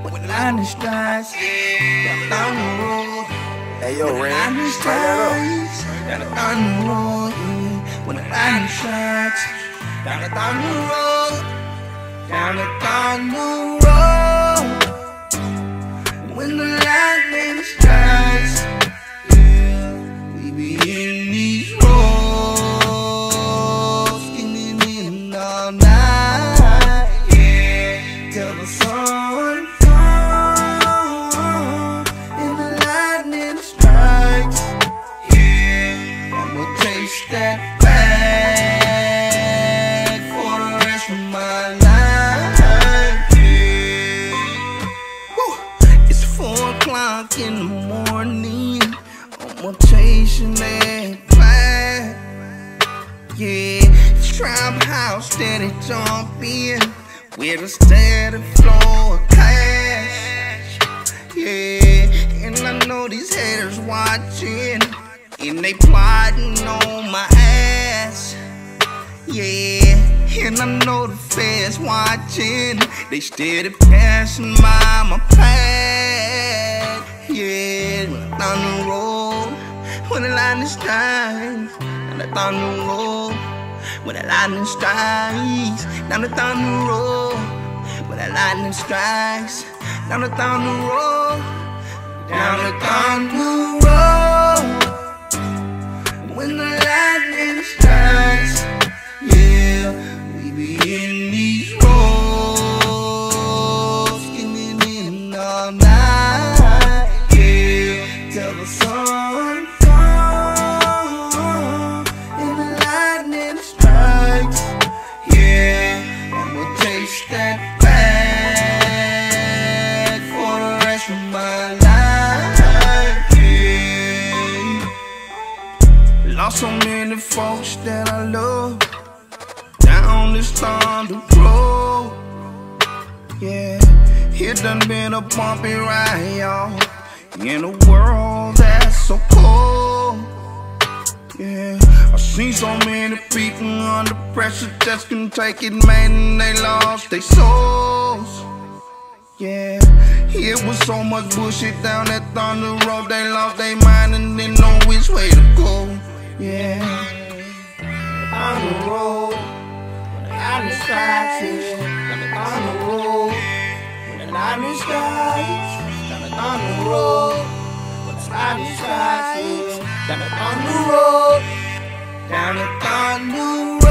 when the lightning strikes, down the road. Hey yo, Ren, Lightning turn strikes, down the road. When the lightning strikes, down the road, down the road. When the lightning strikes, yeah, we be in these roads, getting in all night, yeah, till the sun comes and the lightning strikes, yeah, I'ma taste that bag for the rest of my life, yeah. Woo. It's 4 o'clock in the morning, I'm chasing that bag, yeah. Trap house steady jumping with a steady flow of cash, yeah. And I know these haters watching and they plotting on my ass, yeah. And I know the feds watching, they steady passing by my path, yeah. Down the road, when the lightning strikes, down the road. When the lightning strikes, down the road. When the lightning strikes, down the road. Down the road. When the lightning strikes, yeah, we be in these roads, getting in all night, yeah, till the sun comes and the lightning strikes, yeah, I'ma taste that bag for the rest of my life, yeah. Lost so many folks that I love down this thunder road, yeah. It done been a bumpy ride, y'all, in a world that's so cold, yeah. I seen so many people under pressure just couldn't take it, man, and they lost their souls, yeah. It was so much bullshit down that thunder road, they lost their mind and didn't know which way to go, yeah. On the road, when the lightning strikes, yeah. On the road, when the lightning strikes, on the road. When the lightning strikes, yeah. On the road, down the road.